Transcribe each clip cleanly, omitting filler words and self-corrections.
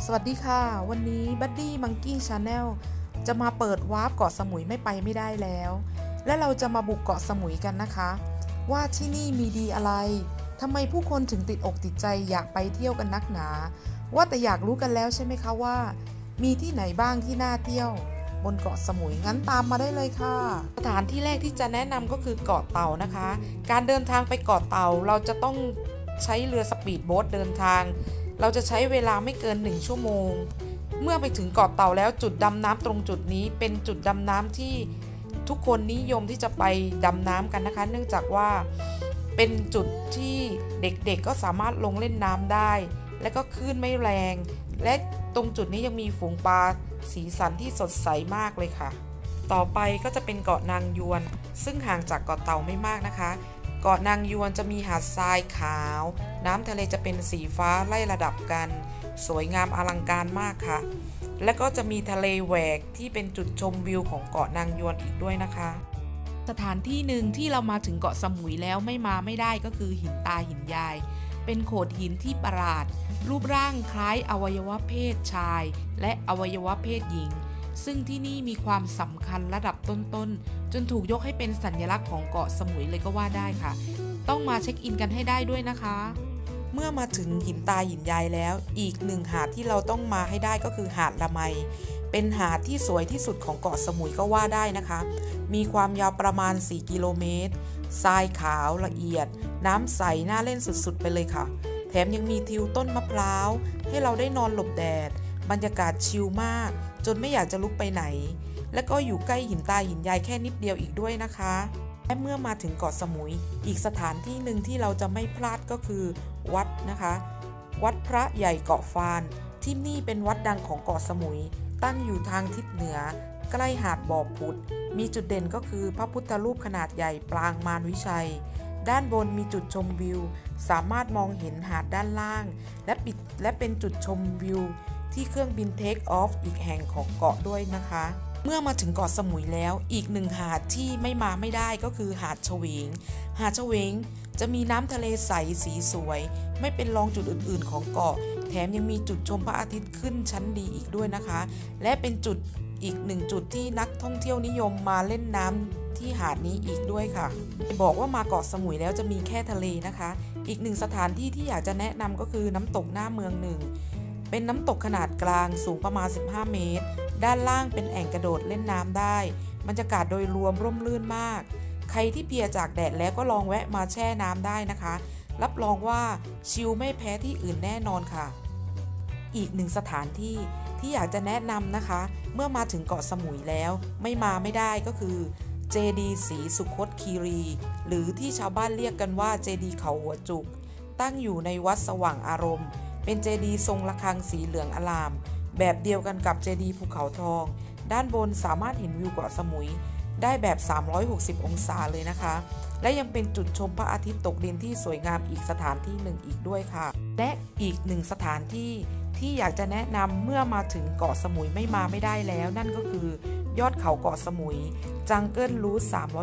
สวัสดีค่ะวันนี้บัดดี้มังกี้ชาแนลจะมาเปิดวาร์ปเกาะสมุยไม่ได้แล้วและเราจะมาบุกเกาะสมุยกันนะคะว่าที่นี่มีดีอะไรทำไมผู้คนถึงติดอกติดใจอยากไปเที่ยวกันนักหนาว่าแต่อยากรู้กันแล้วใช่ไหมคะว่ามีที่ไหนบ้างที่น่าเที่ยวบนเกาะสมุยงั้นตามมาได้เลยค่ะสถานที่แรกที่จะแนะนำก็คือเกาะเต่านะคะการเดินทางไปเกาะเต่าเราจะต้องใช้เรือสปีดโบ๊ทเดินทางเราจะใช้เวลาไม่เกิน1 ชั่วโมงเมื่อไปถึงเกาะเต่าแล้วจุดดำน้ำตรงจุดนี้เป็นจุดดำน้ำที่ทุกคนนิยมที่จะไปดำน้ำกันนะคะเนื่องจากว่าเป็นจุดที่เด็กๆก็สามารถลงเล่นน้ำได้และก็คลื่นไม่แรงและตรงจุดนี้ยังมีฝูงปลาสีสันที่สดใสมากเลยค่ะต่อไปก็จะเป็นเกาะนางยวนซึ่งห่างจากเกาะเต่าไม่มากนะคะเกาะนางยวนจะมีหาดทรายขาวน้ำทะเลจะเป็นสีฟ้าไล่ระดับกันสวยงามอลังการมากค่ะและก็จะมีทะเลแหวกที่เป็นจุดชมวิวของเกาะนางยวนอีกด้วยนะคะสถานที่หนึ่งที่เรามาถึงเกาะสมุยแล้วไม่ได้ก็คือหินตาหินยายเป็นโขดหินที่ประหลาดรูปร่างคล้ายอวัยวะเพศชายและอวัยวะเพศหญิงซึ่งที่นี่มีความสำคัญระดับต้นๆจนถูกยกให้เป็นสัญลักษณ์ของเกาะสมุยเลยก็ว่าได้ค่ะต้องมาเช็คอินกันให้ได้ด้วยนะคะเมื่อมาถึงหินตาหินยายแล้วอีกหนึ่งหาดที่เราต้องมาให้ได้ก็คือหาดละไมเป็นหาดที่สวยที่สุดของเกาะสมุยก็ว่าได้นะคะมีความยาวประมาณ4 กิโลเมตรทรายขาวละเอียดน้ำใสน่าเล่นสุดๆไปเลยค่ะแถมยังมีทิวต้นมะพร้าวให้เราได้นอนหลบแดดบรรยากาศชิลมากจนไม่อยากจะลุกไปไหนและก็อยู่ใกล้หินตาหินยายแค่นิดเดียวอีกด้วยนะคะและเมื่อมาถึงเกาะสมุยอีกสถานที่หนึ่งที่เราจะไม่พลาดก็คือวัดนะคะวัดพระใหญ่เกาะฟานที่นี่เป็นวัดดังของเกาะสมุยตั้งอยู่ทางทิศเหนือใกล้หาดบ่อผุดมีจุดเด่นก็คือพระพุทธรูปขนาดใหญ่ปรางมารวิชัยด้านบนมีจุดชมวิวสามารถมองเห็นหาดด้านล่างและเป็นจุดชมวิวที่เครื่องบินเทคออฟอีกแห่งของเกาะด้วยนะคะเมื่อมาถึงเกาะสมุยแล้วอีกหนึ่งหาดที่ไม่ได้ก็คือหาดเฉวงหาดเฉวงจะมีน้ำทะเลใสสีสวยไม่เป็นรองจุดอื่นๆของเกาะแถมยังมีจุดชมพระอาทิตย์ขึ้นชั้นดีอีกด้วยนะคะและเป็นจุดอีกหนึ่งจุดที่นักท่องเที่ยวนิยมมาเล่นน้ำที่หาดนี้อีกด้วยค่ะบอกว่ามาเกาะสมุยแล้วจะมีแค่ทะเลนะคะอีกหนึ่งสถานที่ที่อยากจะแนะนำก็คือน้ำตกหน้าเมืองหนึ่งเป็นน้ำตกขนาดกลางสูงประมาณ15 เมตรด้านล่างเป็นแอ่งกระโดดเล่นน้ำได้บรรยากาศโดยรวมร่มรื่นมากใครที่เพลียจากแดดแล้วก็ลองแวะมาแช่น้ำได้นะคะรับรองว่าชิลไม่แพ้ที่อื่นแน่นอนค่ะอีกหนึ่งสถานที่ที่อยากจะแนะนำนะคะเมื่อมาถึงเกาะสมุยแล้วไม่ได้ก็คือเจดีย์ศรีสุคตคีรีหรือที่ชาวบ้านเรียกกันว่าเจดีย์เขาหัวจุกตั้งอยู่ในวัดสว่างอารมณ์เป็นเจดีย์ทรงระฆังสีเหลืองอลามแบบเดียวกันกับเจดีย์ภูเขาทองด้านบนสามารถเห็นวิวเกาะสมุยได้แบบ360 องศาเลยนะคะและยังเป็นจุดชมพระอาทิตย์ตกดินที่สวยงามอีกสถานที่หนึ่งอีกด้วยค่ะและอีกหนึ่งสถานที่ที่อยากจะแนะนำเมื่อมาถึงเกาะสมุยไม่ได้แล้วนั่นก็คือยอดเขาเกาะสมุยจังเกิลรูท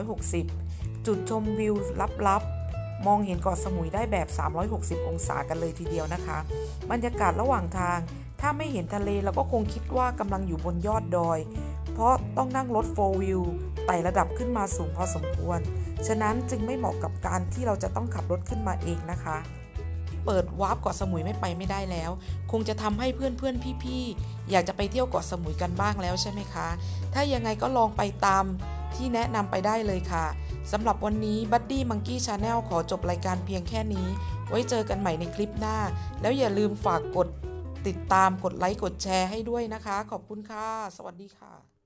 360จุดชมวิวลับมองเห็นเกาะสมุยได้แบบ360 องศากันเลยทีเดียวนะคะบรรยากาศระหว่างทางถ้าไม่เห็นทะเลเราก็คงคิดว่ากำลังอยู่บนยอดดอยเพราะต้องนั่งรถ4 wheelไต่ระดับขึ้นมาสูงพอสมควรฉะนั้นจึงไม่เหมาะกับการที่เราจะต้องขับรถขึ้นมาเองนะคะเปิดวาร์ปเกาะสมุยไม่ได้แล้วคงจะทำให้เพื่อนพี่ๆอยากจะไปเที่ยวเกาะสมุยกันบ้างแล้วใช่ไหมคะถ้ายังไงก็ลองไปตามที่แนะนำไปได้เลยค่ะสำหรับวันนี้บัดดี้มังกี้ชาแนลขอจบรายการเพียงแค่นี้ไว้เจอกันใหม่ในคลิปหน้าแล้วอย่าลืมฝากกดติดตามกดไลค์กดแชร์ให้ด้วยนะคะขอบคุณค่ะสวัสดีค่ะ